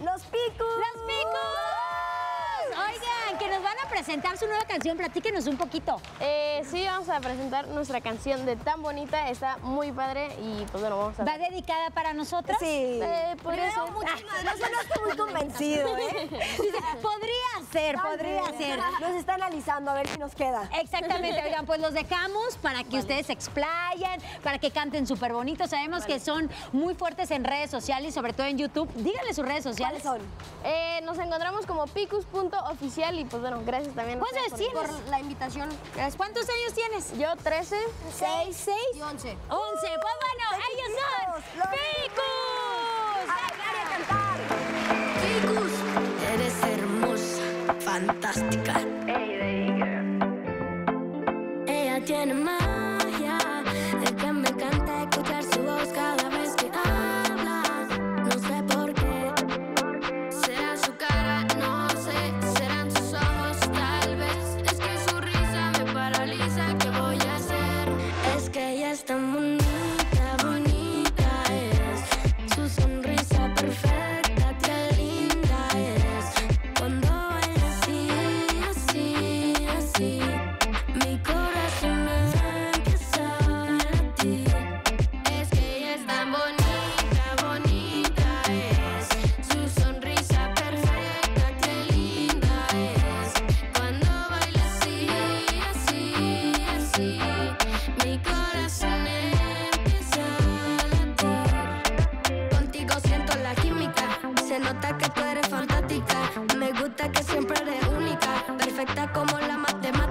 ¡Los Picus! ¡Los Picus! Oigan, que nos van a presentar su nueva canción. Platíquenos un poquito. Sí, vamos a presentar nuestra canción de Tan Bonita. Está muy padre y pues bueno, vamos a... ¿Va dedicada para nosotras? Sí. Podría ser. No sonaste muy convencido, ¿eh? Podría ser. Nos está analizando, a ver si nos queda. Exactamente, oigan, pues los dejamos para que ustedes se explayen, para que canten súper bonito. Sabemos que son muy fuertes en redes sociales, sobre todo en YouTube. Díganle sus redes sociales. ¿Cuáles son? Nos encontramos como picus.oficial y pues bueno, gracias también. ¿Cuántos años tienes? por la invitación. ¿Cuántos años tienes? Yo 13. 6 y 11. 11. Pues bueno, ellos son Los Picus. ¡A bailar y a cantar! Picus, eres hermosa, fantástica. Ella tiene magia, de que me encanta escuchar su voz cada vez que habla. No sé por qué, será su cara, no sé, serán sus ojos, tal vez. Es que su risa me paraliza, ¿qué voy a hacer? Es que ella es tan bonita, bonita es. Su sonrisa perfecta, qué linda es. Cuando baila así, así, así, mi corazón empieza a latir. Es que ella es tan bonita, bonita es. Su sonrisa perfecta, qué linda es. Cuando baila así, así, así, mi corazón empieza a latir. Contigo siento la química, se nota que tú eres fantástica. Me gusta que siempre eres única, perfecta como la matemática.